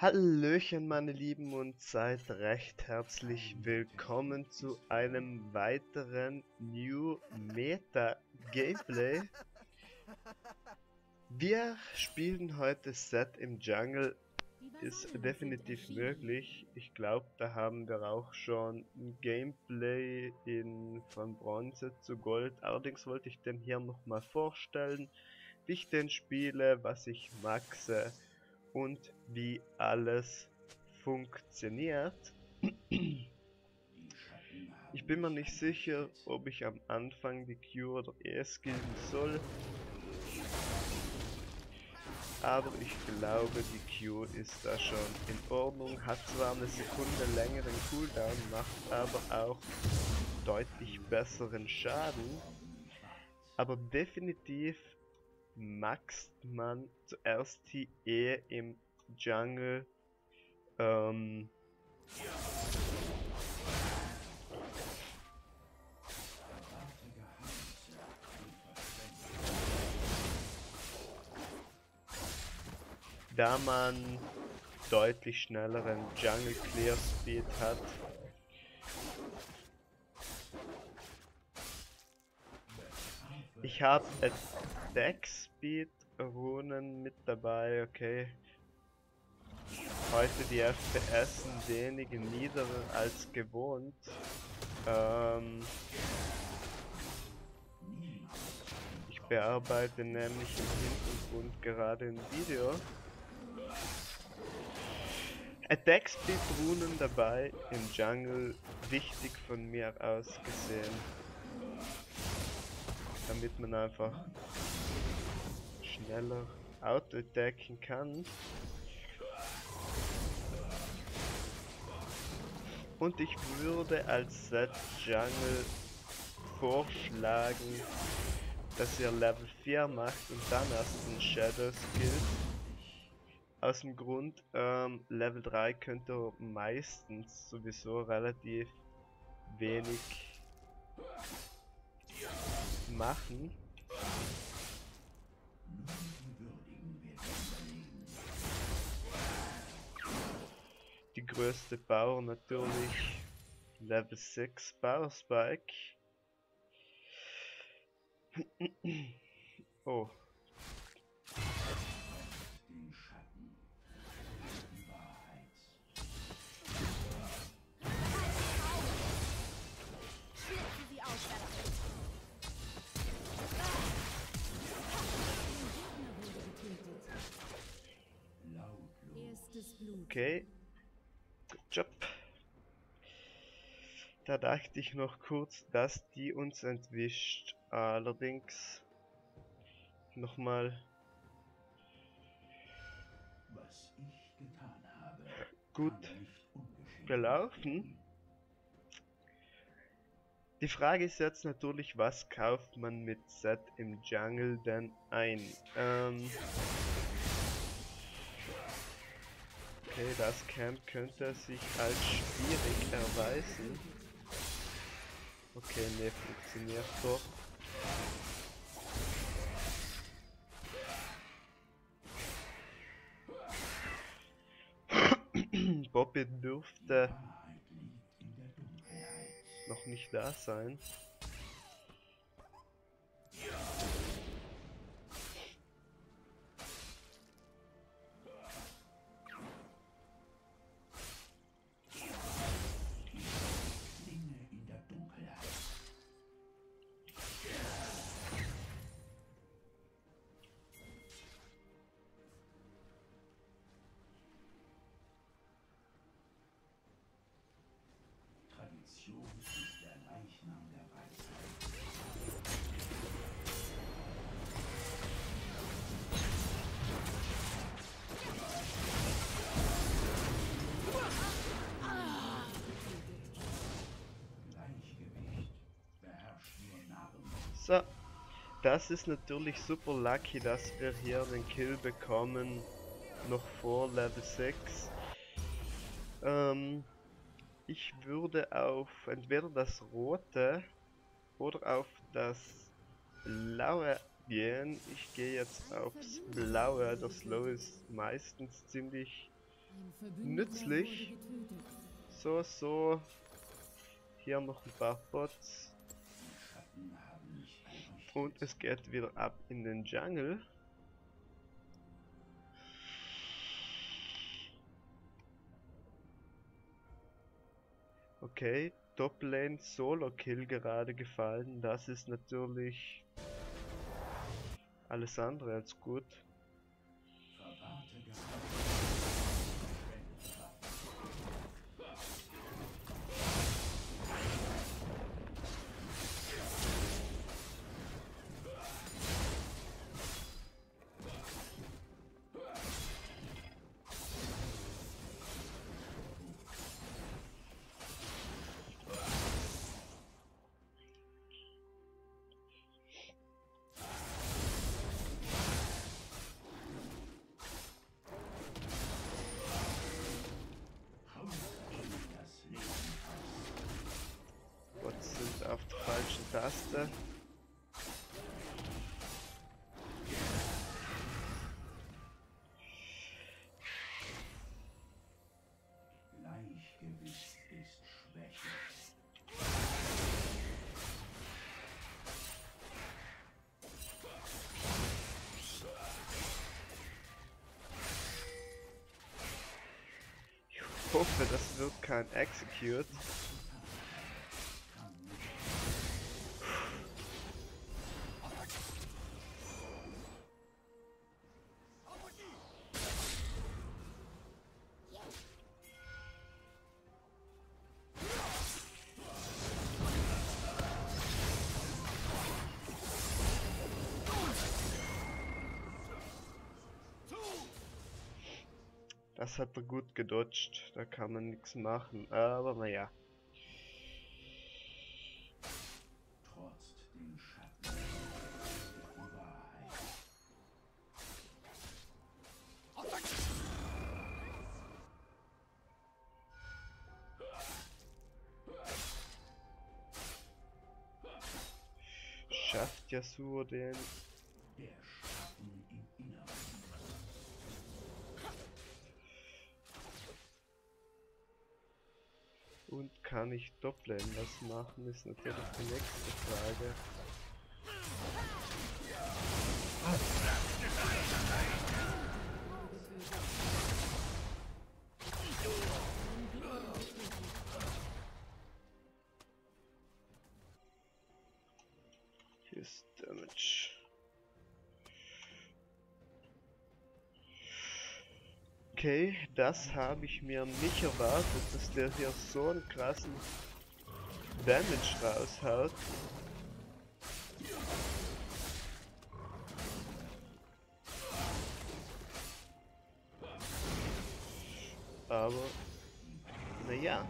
Hallöchen meine Lieben und seid recht herzlich willkommen zu einem weiteren New Meta Gameplay. Wir spielen heute Set im Jungle, ist definitiv möglich. Ich glaube, da haben wir auch schon ein Gameplay von Bronze zu Gold. Allerdings wollte ich den hier nochmal vorstellen, wie ich den spiele, was ich maxe und wie alles funktioniert. Ich bin mir nicht sicher, ob ich am Anfang die Q oder E skillen soll, aber ich glaube die Q ist da schon in Ordnung, hat zwar eine Sekunde längeren Cooldown, macht aber auch deutlich besseren Schaden, aber definitiv maxt man zuerst die E im Jungle. Da man deutlich schnelleren Jungle Clear Speed hat. Ich habe Attack Speed Runen mit dabei, okay. Heute die FPS ein wenig niedriger als gewohnt. Ich bearbeite nämlich im Hintergrund gerade ein Video. Attack Speed Runen dabei im Jungle, wichtig von mir aus gesehen. Damit man einfach schneller auto-attacken kann. Und ich würde als Set Jungle vorschlagen, dass ihr Level 4 macht und dann erst den Shadow skillt. Aus dem Grund, Level 3 könnt ihr meistens sowieso relativ wenig machen. Die größte Power natürlich Level 6 Power Spike. Oh. Okay. Good job. Da dachte ich noch kurz, dass die uns entwischt. Allerdings nochmal gut gelaufen. Die Frage ist jetzt natürlich, was kauft man mit Set im Jungle denn ein? Okay, das Camp könnte sich als schwierig erweisen. Okay, ne, funktioniert doch. Bobby dürfte noch nicht da sein. So, das ist natürlich super lucky, dass wir hier den Kill bekommen, noch vor Level 6. Ich würde auf entweder das rote oder auf das blaue gehen. Ich gehe jetzt aufs blaue, das Slow ist meistens ziemlich nützlich. So. Hier noch ein paar Bots. Und es geht wieder ab in den Jungle. Okay, Top-Lane Solo-Kill gerade gefallen. Das ist natürlich alles andere als gut. Bots sind auf der falschen Taste. Gleichgewicht ist Schwäche. Ich hoffe, das wird kein Execute. Das hat er gut gedodged, da kann man nichts machen, aber naja. Trotz den Schatten der Wahrheit. Schafft Yasuo den? Der Schatten im Inneren. Und kann ich Top-Lane was machen, ist natürlich die nächste Frage. Hier ist Damage. Okay, das habe ich mir nicht erwartet, dass der hier so einen krassen Damage raushaut. Aber, naja.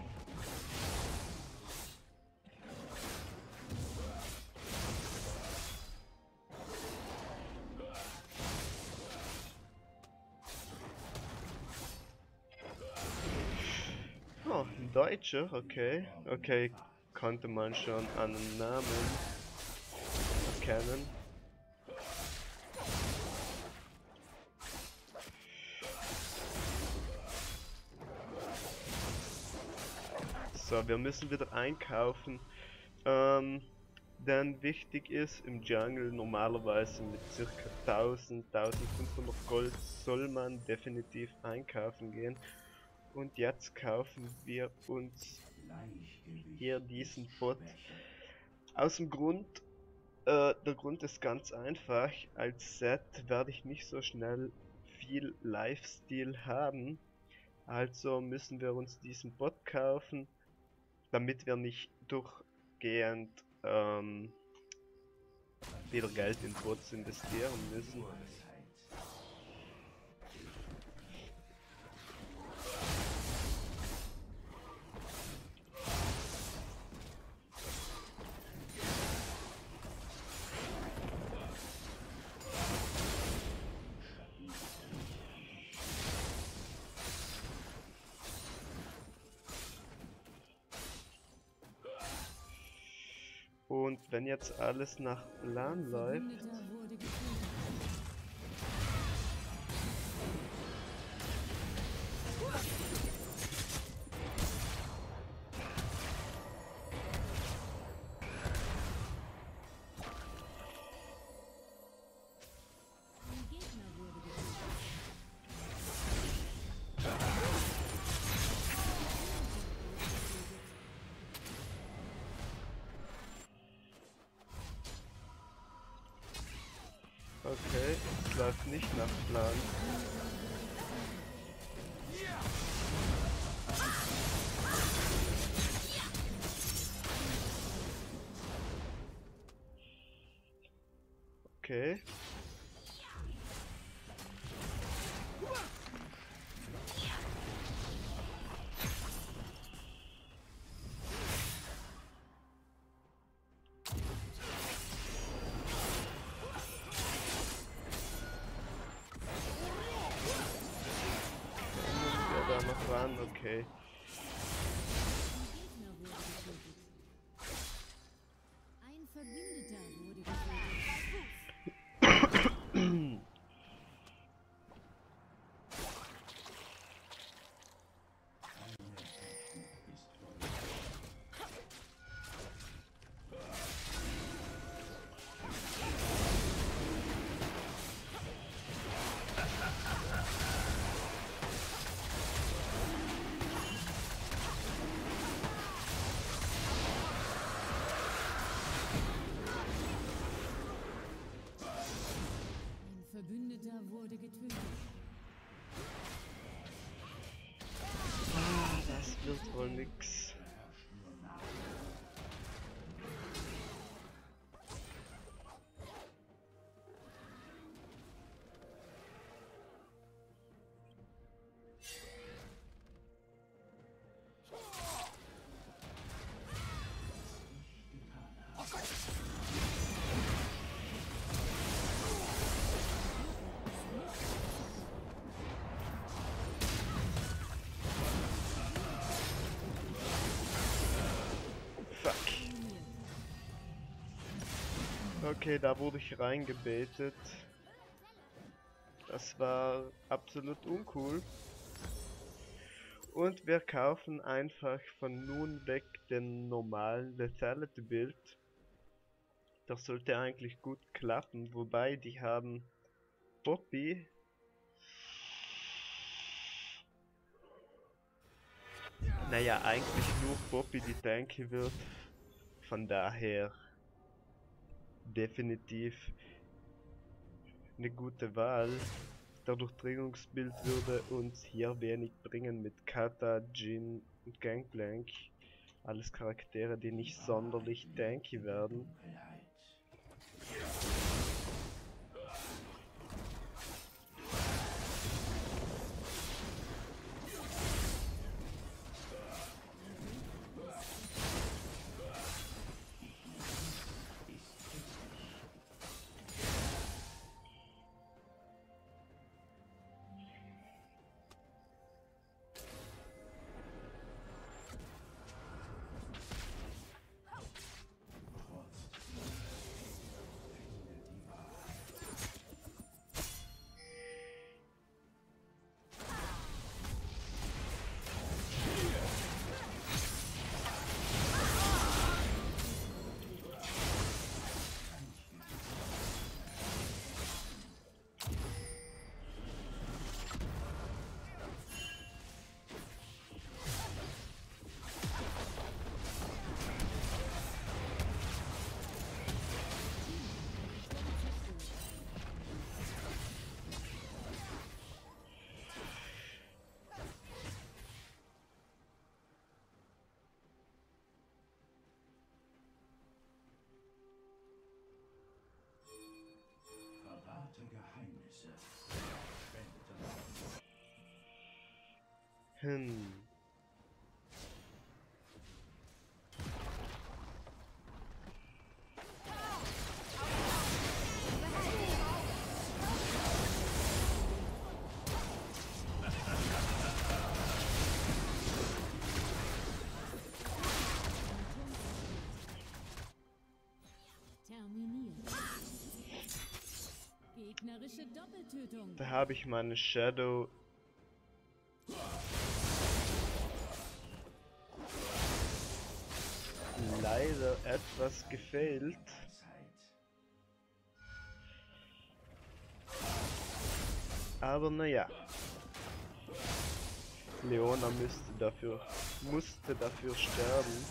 Oh, ein Deutscher, okay. Okay, konnte man schon an den Namen erkennen. So, wir müssen wieder einkaufen. Denn wichtig ist, im Jungle normalerweise mit ca. 1500 Gold soll man definitiv einkaufen gehen. Und jetzt kaufen wir uns hier diesen Bot. Aus dem Grund, der Grund ist ganz einfach, als Set werde ich nicht so schnell viel Lifesteal haben. Also müssen wir uns diesen Bot kaufen, damit wir nicht durchgehend wieder Geld in Bots investieren müssen. Und wenn jetzt alles nach Plan läuft, Okay, es läuft nicht nach Plan. Okay. Da noch ran, okay. Ein Verbündeter wurde getötet. Ein Verbündeter wurde getötet. Ah, das wird wohl nix. Fuck. Okay, da wurde ich reingebetet. Das war absolut uncool. Und wir kaufen einfach von nun weg den normalen Lethality Build. Das sollte eigentlich gut klappen, wobei die haben Poppy. Naja, eigentlich nur Poppy, die tanky wird. Von daher definitiv eine gute Wahl. Der Durchdringungsbild würde uns hier wenig bringen mit Kata, Jhin und Gangplank. Alles Charaktere, die nicht sonderlich tanky werden. Verwahrte Geheimnisse. Terminiert. Gegnerische Doppeltötung. Da habe ich meine Shadow. Leider etwas gefehlt. Aber naja. Leona musste dafür sterben.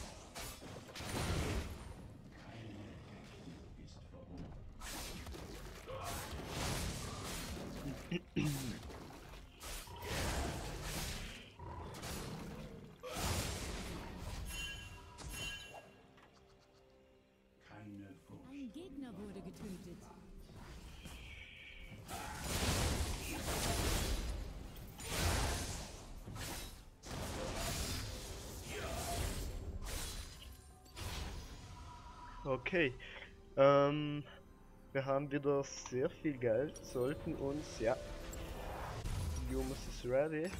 Okay. Wir haben wieder sehr viel Geld, sollten uns, ja. Jumus ist ready.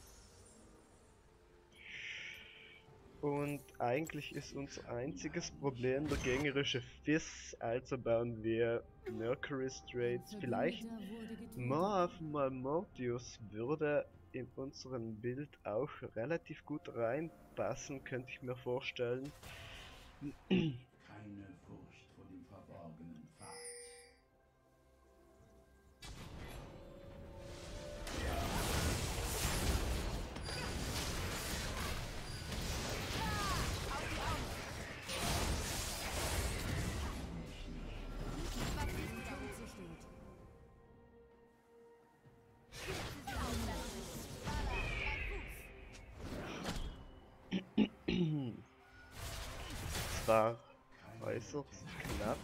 Und eigentlich ist unser einziges Problem der gegnerische Fizz, also bauen wir Mercury Straits. Vielleicht mal Mortius würde in unserem Bild auch relativ gut reinpassen, könnte ich mir vorstellen. Keine Furcht vor dem verborgenen Pfad. Es war äußerst knapp.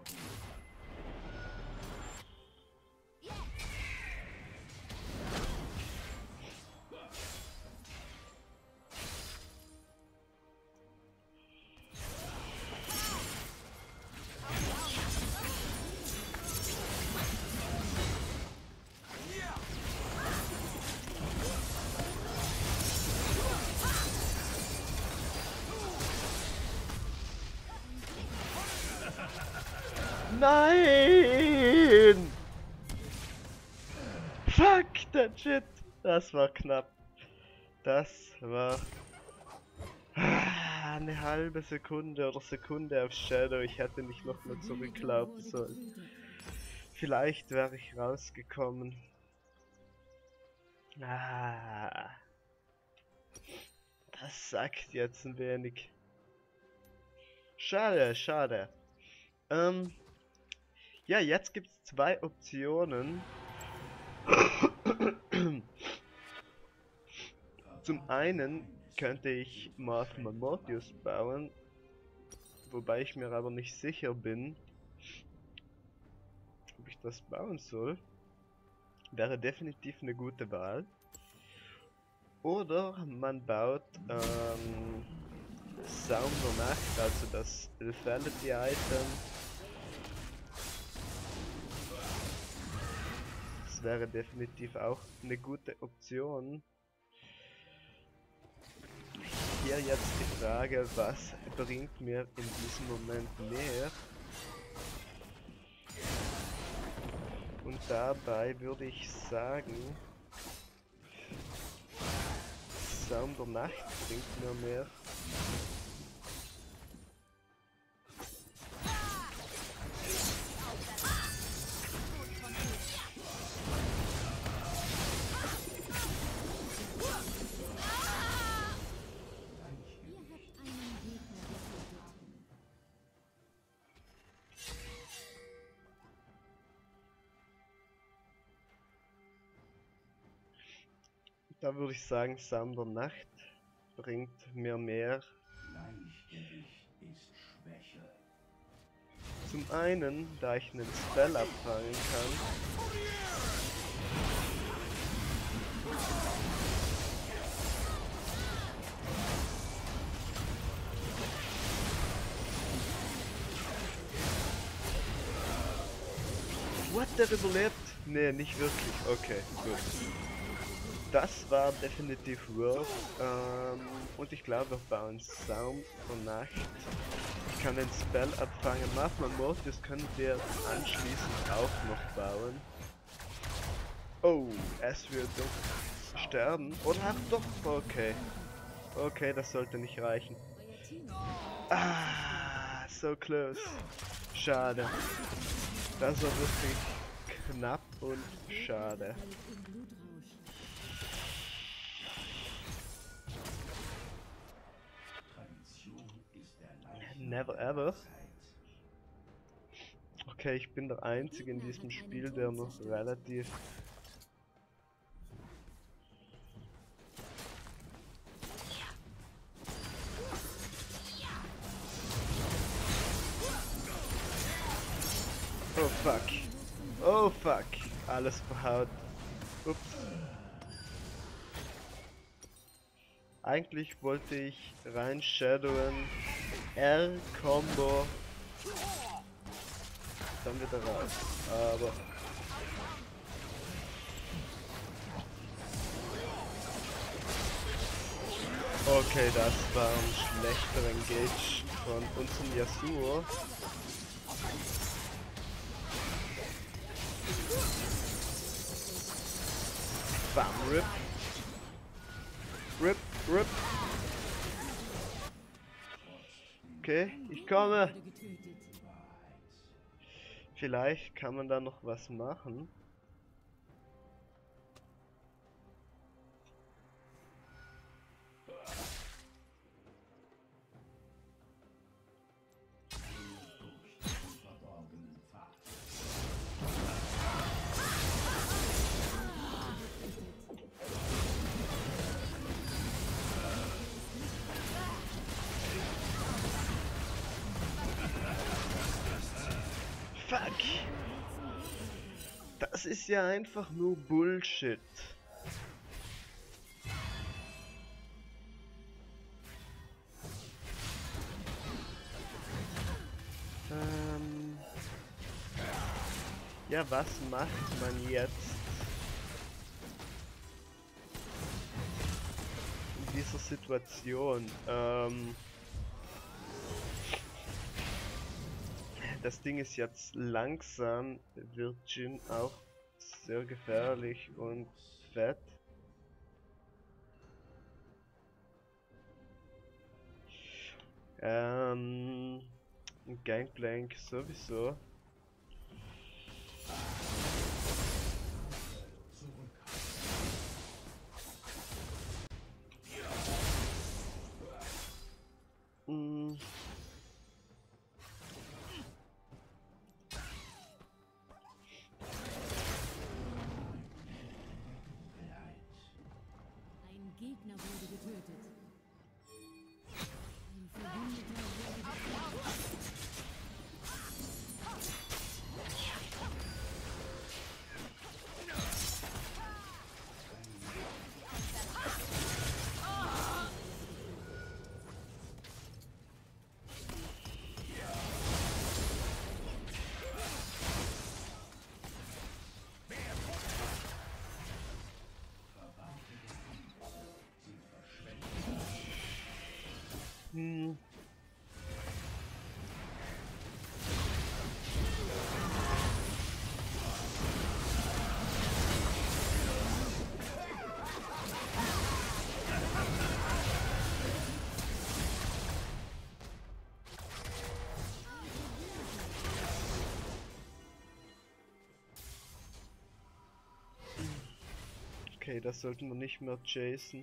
Nein! Fuck, that shit! Das war knapp. Das war eine halbe Sekunde oder Sekunde auf Shadow. Ich hätte nicht nochmal zurücklaufen sollen. Vielleicht wäre ich rausgekommen. Das sagt jetzt ein wenig. Schade, schade. Ja, jetzt gibt es zwei Optionen. Zum einen könnte ich Mortius bauen, wobei ich mir aber nicht sicher bin, ob ich das bauen soll. Wäre definitiv eine gute Wahl. Oder man baut Saum der Nacht, also das Lethality Item. Das wäre definitiv auch eine gute Option. Hier jetzt die Frage, was bringt mir in diesem Moment mehr? Und dabei würde ich sagen, Saum der Nacht bringt mir mehr. Da würde ich sagen, Saum der Nacht bringt mir mehr. Gleichgewicht ist Schwäche. Zum einen, da ich einen Spell abfangen kann. What, der überlebt? Nee, nicht wirklich. Okay, gut. Das war definitiv worth. Und ich glaube, wir bauen Saum der Nacht. Ich kann den Spell abfangen. Mathma Mortis können wir anschließend auch noch bauen. Oh, es wird doch sterben. Oder ach doch, okay. Okay, das sollte nicht reichen. Ah, so close. Schade. Das war wirklich knapp und schade. Never ever. Okay, ich bin der Einzige in diesem Spiel, der noch relativ... Oh fuck. Oh fuck. Alles verhaut. Ups. Eigentlich wollte ich rein shadowen, R-Combo Dann wieder raus. Aber okay, das war ein schlechter Engage von unserem Yasuo. Bam, RIP. RIP, RIP. Okay, ich komme. Wurde getötet. Vielleicht kann man da noch was machen. Verborgenen Pfad. Fuck! Das ist ja einfach nur Bullshit. Ja, was macht man jetzt in dieser Situation? Das Ding ist jetzt langsam, wird Jhin auch sehr gefährlich und fett. Gangplank sowieso. Mm. Ein Gegner wurde getötet. Ein Verbündeter wurde getötet. Hm. Okay, das sollten wir nicht mehr chasen.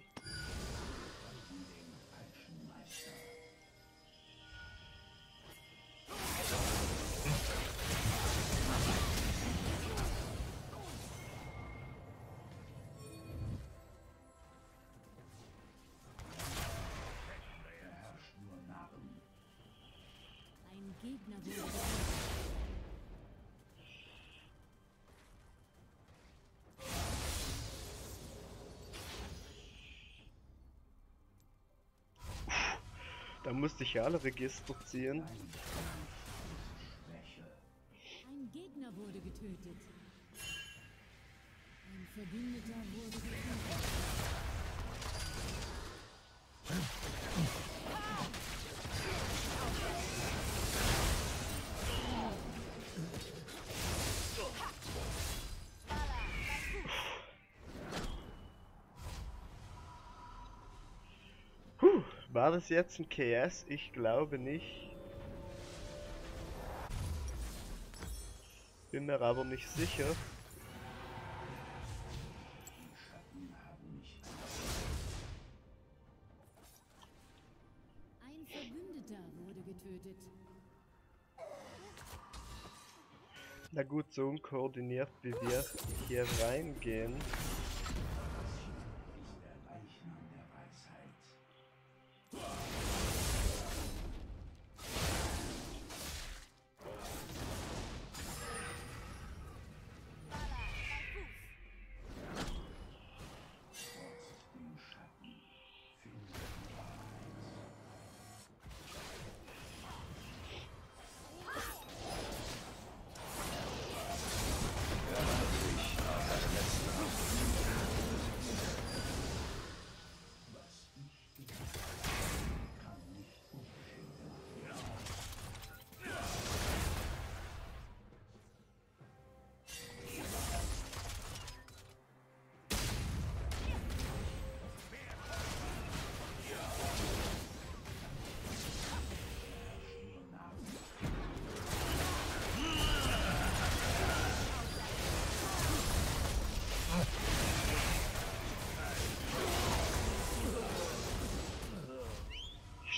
Ein Gegner wurde getötet. Da musste ich ja alle Register ziehen. Ein Gegner wurde getötet. Ein Verbündeter wurde getötet. War das jetzt ein KS? Ich glaube nicht. Bin mir aber nicht sicher. Ein Verbündeter wurde getötet. Na gut, so unkoordiniert wie wir hier reingehen. Der Leichnam der Weisheit. Trotz dem Schatten findet die Wahrheit.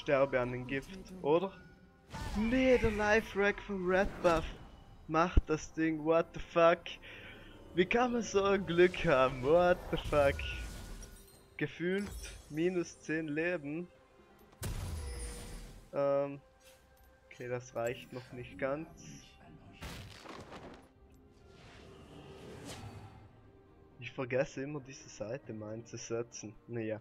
sterbe an den Gift, oder? Nee, der Life-Rack vom Red Buff macht das Ding, what the fuck? Wie kann man so ein Glück haben, what the fuck? Gefühlt minus 10 Leben. Okay, das reicht noch nicht ganz. Ich vergesse immer diese Seite mal einzusetzen. Naja.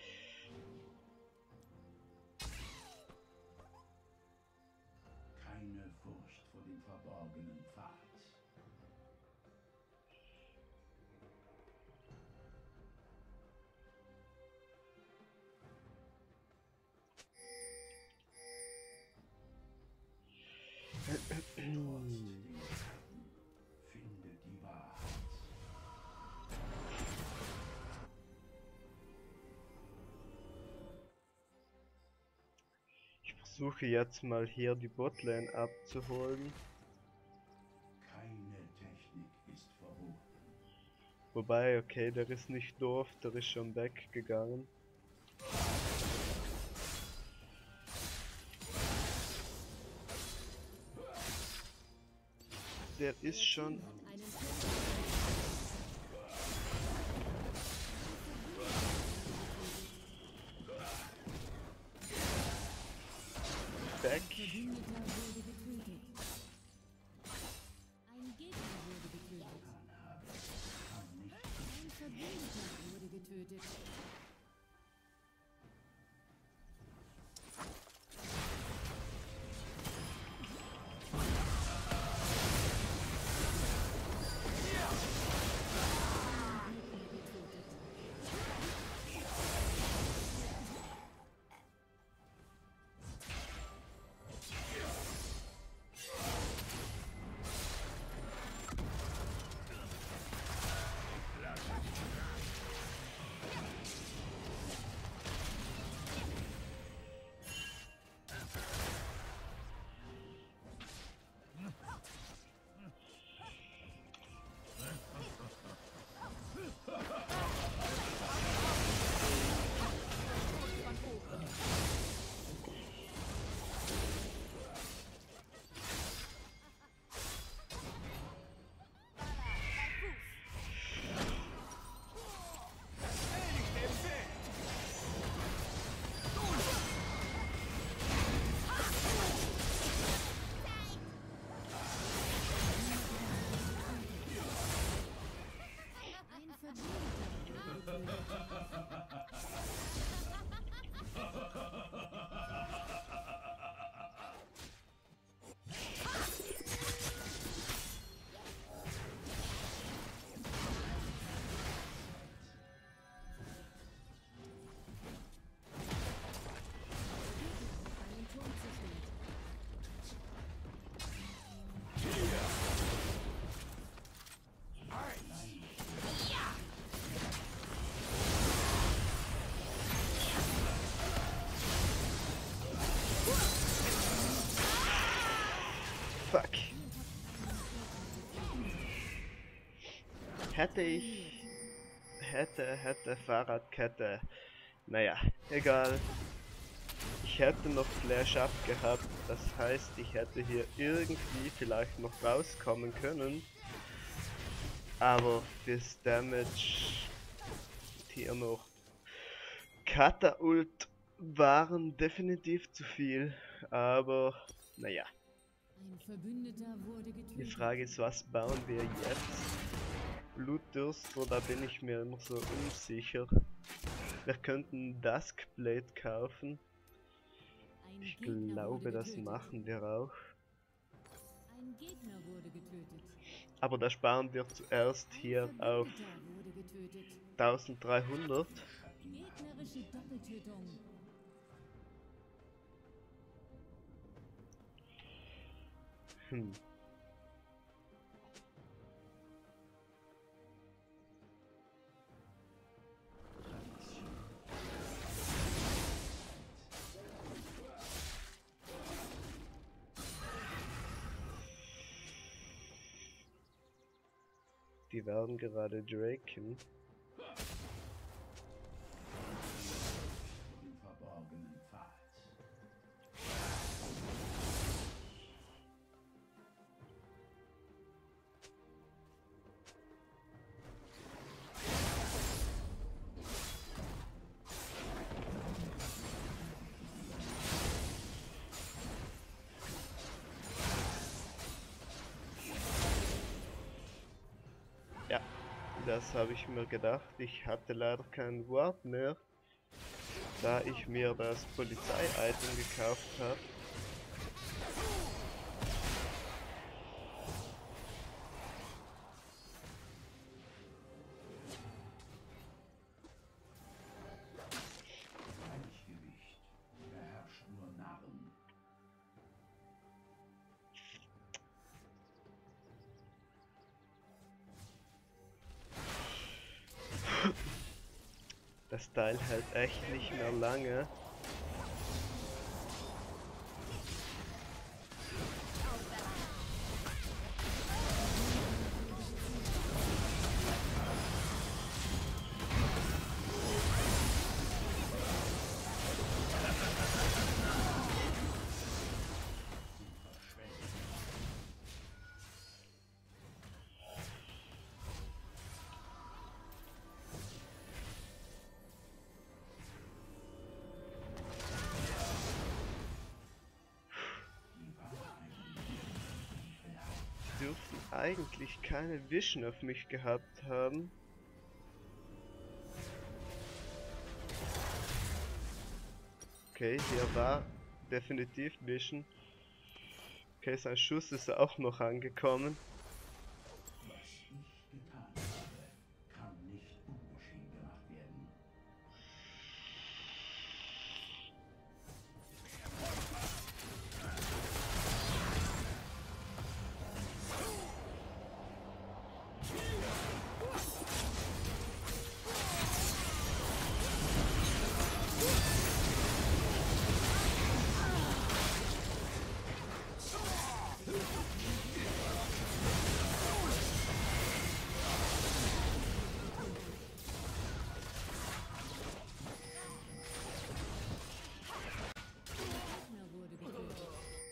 Keine Furcht vor dem verborgenen Pfad. Finde die Wahrheit. Ich versuche jetzt mal hier die Botlane abzuholen. Keine Technik ist verboten. Wobei, okay, der ist nicht doof, der ist schon weggegangen. Der ist schon weg. Ein Gegner wurde getötet. Ein Verbündeter wurde getötet. Ein Verbündeter wurde getötet. Einen Turm zerstört. Fuck. Hätte Fahrradkette. Naja, egal. Ich hätte noch Flash up gehabt. Das heißt, ich hätte hier irgendwie vielleicht noch rauskommen können. Aber fürs Damage hier noch Kata-Ult waren definitiv zu viel. Aber naja. Ein Verbündeter wurde Die getötet. Frage ist, was bauen wir jetzt? Blutdürster, da bin ich mir immer so unsicher. Wir könnten Duskblade kaufen. Ein Ich Gegner glaube, wurde das getötet. machen wir auch. Ein Gegner wurde getötet. Aber da sparen wir zuerst Ein hier auf Verbündeter wurde getötet. 1300. Gegnerische Doppeltötung. Hm. Die werden gerade Draken. Vor dem verborgenen Pfad. das habe ich mir gedacht. Ich hatte leider keinen Ward mehr, da ich mir das Polizei-Item gekauft habe. Gleichgewicht beherrscht nur Narren. Das Teil hält echt nicht mehr lange. Dürften eigentlich keine Vision auf mich gehabt haben. Okay, hier war definitiv Vision. Okay, sein Schuss ist auch noch angekommen. Was ich getan habe, kann nicht ungeschehen gemacht werden. Gegner wurde getötet.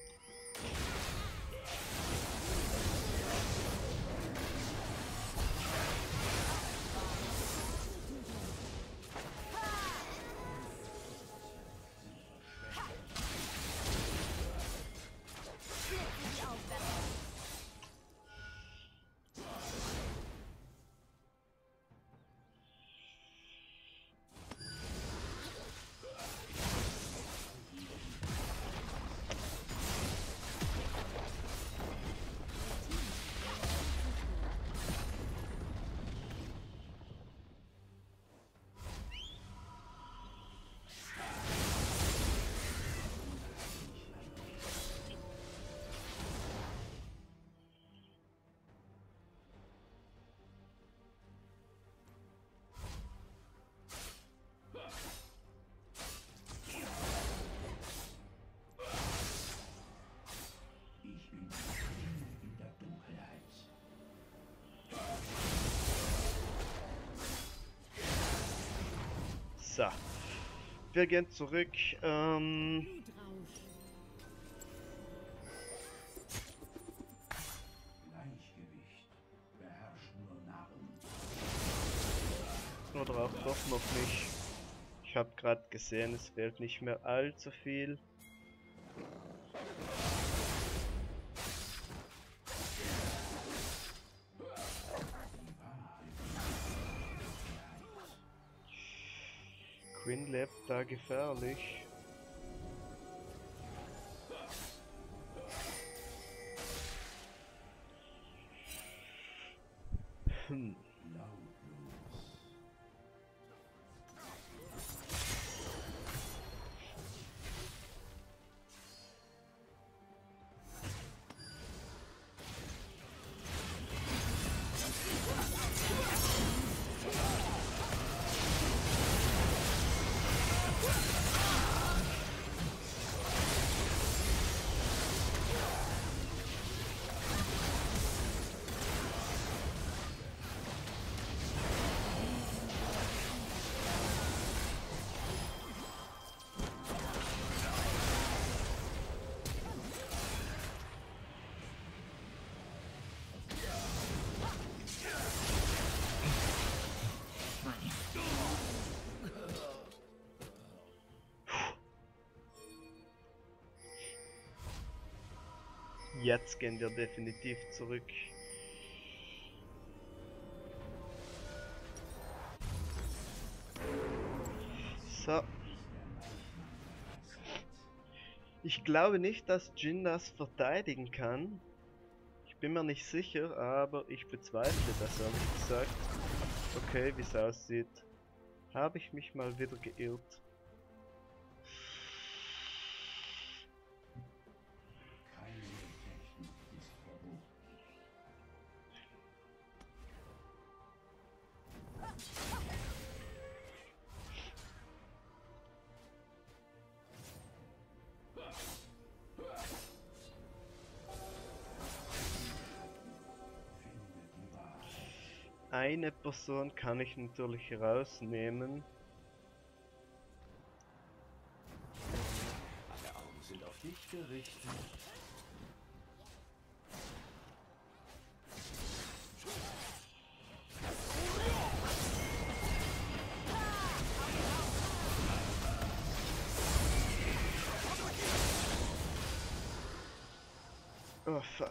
Ich bin die Stimme in der Dunkelheit. So. Wir gehen zurück. Blutrausch. Gleichgewicht beherrscht nur Narren. Oder auch doch noch nicht. Ich habe gerade gesehen, es fehlt nicht mehr allzu viel. Quinn lebt da gefährlich. Lautlos. Jetzt gehen wir definitiv zurück. So. Ich glaube nicht, dass Jhin das verteidigen kann. Ich bin mir nicht sicher, aber ich bezweifle das ehrlich gesagt. Okay, wie es aussieht, habe ich mich mal wieder geirrt. Eine Person kann ich natürlich rausnehmen. Alle Augen sind auf dich gerichtet. Oh fuck.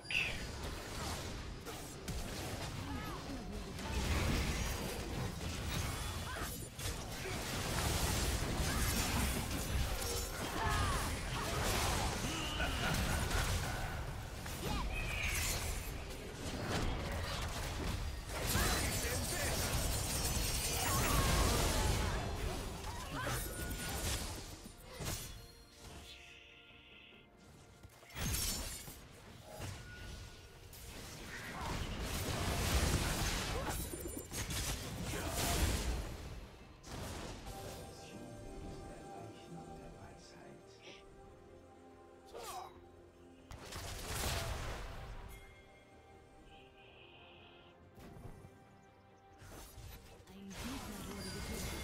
Ein Gegner wurde getötet.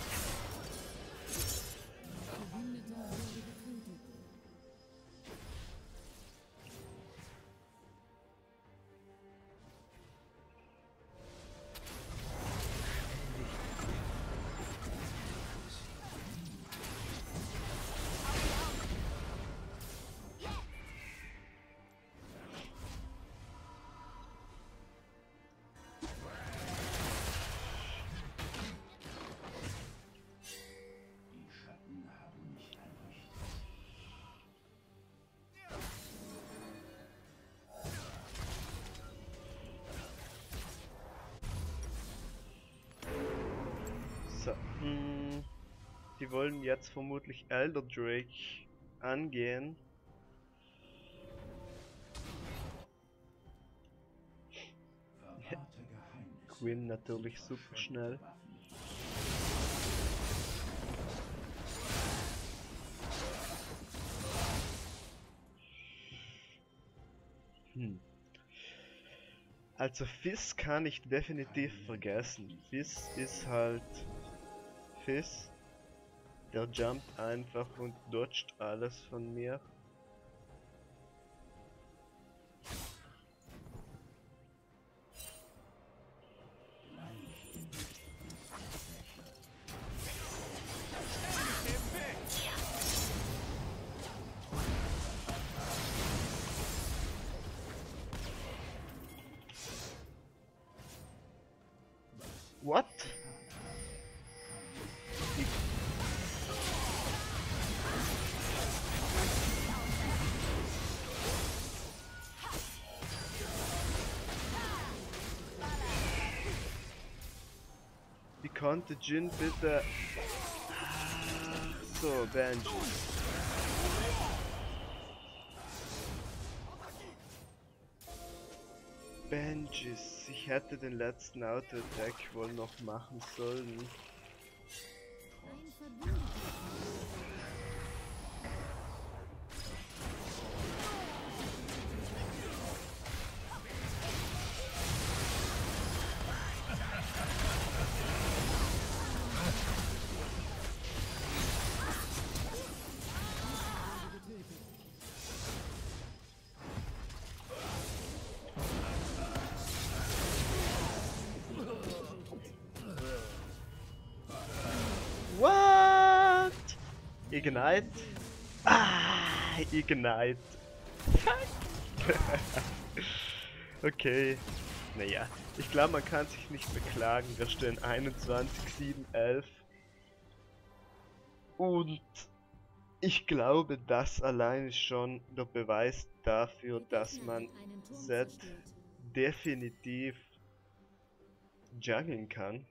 Verbündeter wurde getötet. Die Schatten haben mich erleuchtet. So. Die wollen jetzt vermutlich Elder Drake angehen. Verwahrte Geheimnisse. Quinn natürlich super schnell. Also Fizz kann ich definitiv vergessen. Fizz ist halt Fizz. Der jumpt einfach und dodgt alles von mir. What? Wie konnte Jhin bitte... So, Benji. Benjis, ich hätte den letzten Auto-Attack wohl noch machen sollen. Ein Verbündeter. What? Ignite? Ah, Ignite. Fuck. Okay. Naja, ich glaube, man kann sich nicht beklagen. Wir stehen 21, 7, 11. Und ich glaube, das allein ist schon der Beweis dafür, Der dass Gegner man hat einen Turm Zed zerstört. definitiv juggeln kann.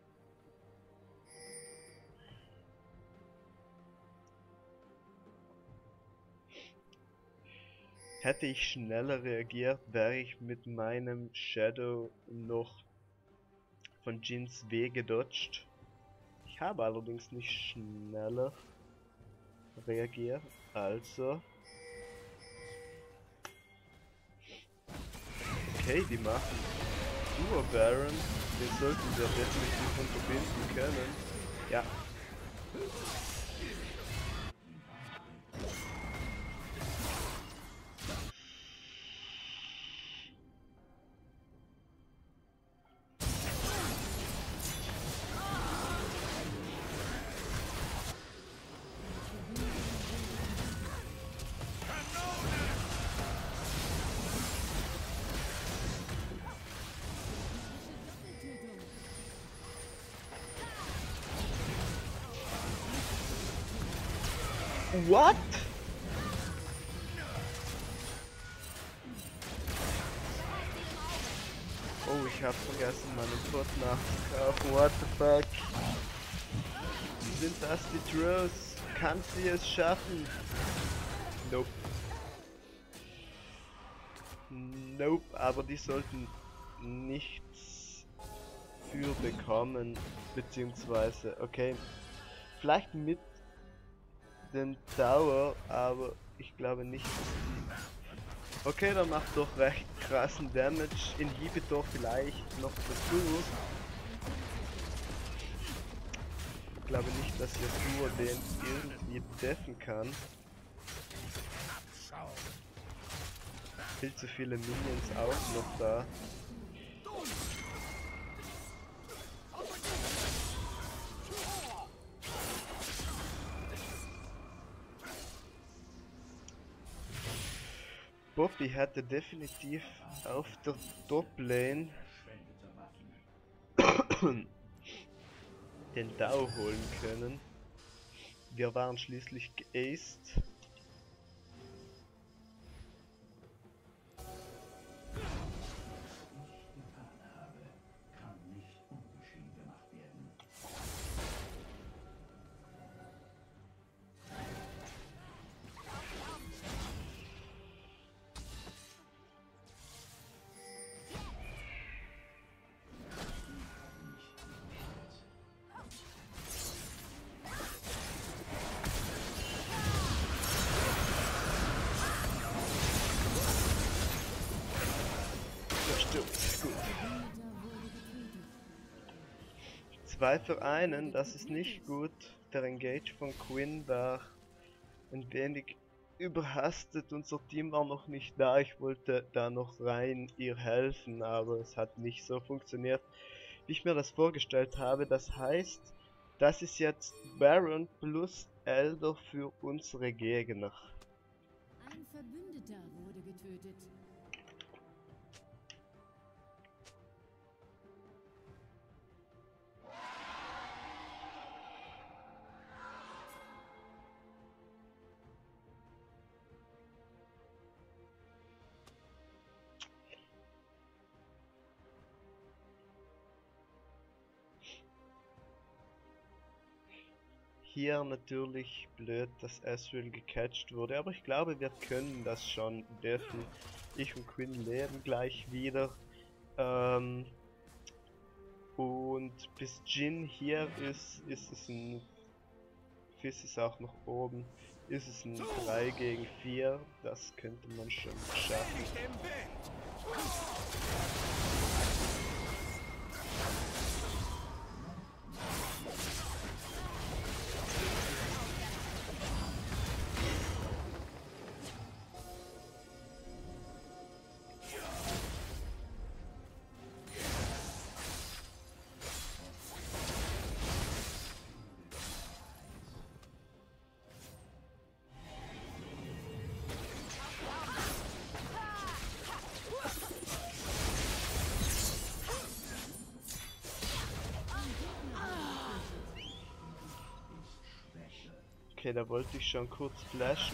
Hätte ich schneller reagiert, wäre ich mit meinem Shadow noch von Jins W gedodged. Ich habe allerdings nicht schneller reagiert, also... Okay, die machen Duo Baron, den sollten wir definitiv unterbinden können. Ja. What? Oh, ich habe vergessen, meinen Bot nachzukaufen. What the fuck? Sind das die Throws? Kann sie es schaffen? Nope. Nope, aber die sollten nichts für bekommen, beziehungsweise, okay, vielleicht mit den Tower, aber ich glaube nicht, dass die... Okay, der macht doch recht krassen Damage, Inhibitor vielleicht noch dazu. Ich glaube nicht, dass Yasuo den irgendwie deffen kann. Viel zu viele Minions auch noch da. Bobby hätte definitiv auf der Top-Lane den Dao holen können. Wir waren schließlich geaced. Gut. 2 für einen, das ist nicht gut. Der Engage von Quinn war ein wenig überhastet. Unser Team war noch nicht da. Ich wollte da noch rein ihr helfen, aber es hat nicht so funktioniert, wie ich mir das vorgestellt habe. Das heißt, das ist jetzt Baron plus Elder für unsere Gegner. Ein Verbündeter wurde getötet. Hier natürlich blöd, dass Ezreal gecatcht wurde, aber ich glaube, wir können das schon deffen. Ich und Quinn leben gleich wieder. Und bis Jin hier ist es ein... Fizz ist auch noch oben. Ist es ein 3 gegen 4, das könnte man schon schaffen. Okay, da wollte ich schon kurz flashen.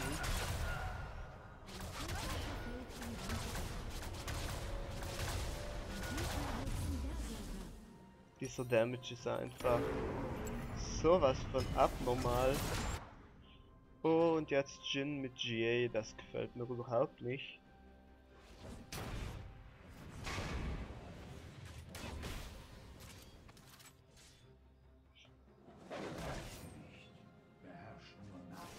Dieser Damage ist einfach sowas von abnormal. Und jetzt Jhin mit GA, das gefällt mir überhaupt nicht. Beherrscht nur nach.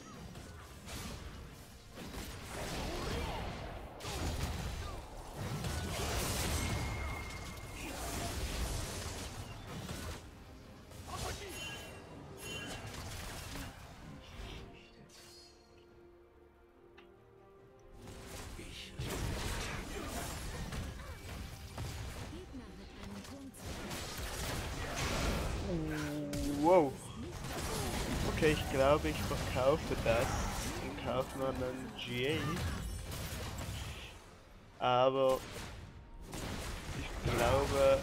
Gegner hat einen Turm Wow. Okay, ich glaube, ich verkaufe das und kaufe noch einen GA. Aber ich glaube,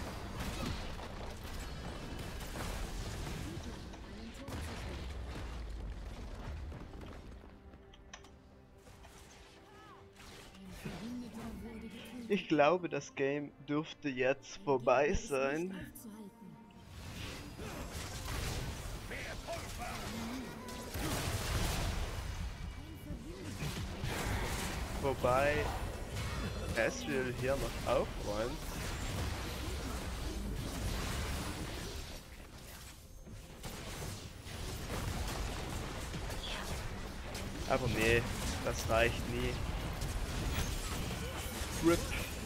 das Game dürfte jetzt vorbei sein. aufzuhalten. Wobei Ezreal hier noch aufräumt. Aber nee, das reicht nie. RIP.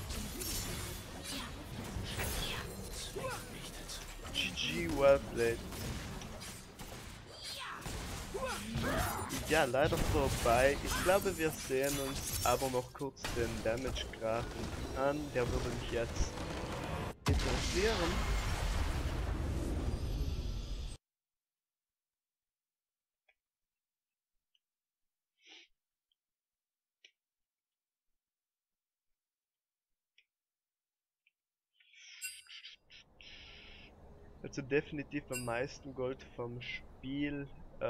GG, well played. Ja, leider vorbei. Ich glaube, wir sehen uns aber noch kurz den Damage-Graphen an. Der würde mich jetzt interessieren. Also definitiv am meisten Gold vom Spiel.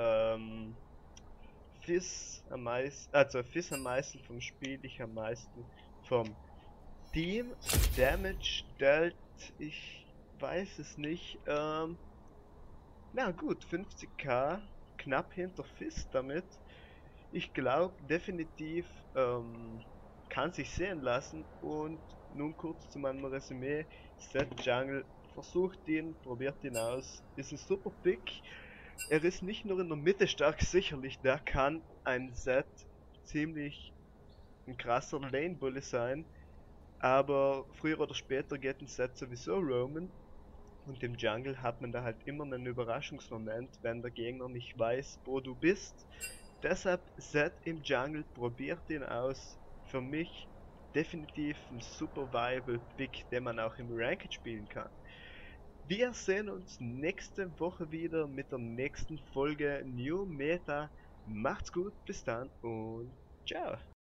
Fizz am meisten, also Fizz am meisten vom Spiel, ich am meisten vom Team. Damage dealt, ich weiß es nicht. Na gut, 50k, knapp hinter Fizz damit. Ich glaube definitiv kann sich sehen lassen. Und nun kurz zu meinem Resümee. Sett Jungle, versucht ihn, probiert ihn aus. Ist ein super Pick. Er ist nicht nur in der Mitte stark, sicherlich, der kann ein Set ziemlich ein krasser Lane Bully sein, aber früher oder später geht ein Set sowieso roamen und im Jungle hat man da halt immer einen Überraschungsmoment, wenn der Gegner nicht weiß, wo du bist. Deshalb Set im Jungle, probiert ihn aus. Für mich definitiv ein super viable Pick, den man auch im Ranked spielen kann. Wir sehen uns nächste Woche wieder mit der nächsten Folge New Meta. Macht's gut, bis dann und ciao.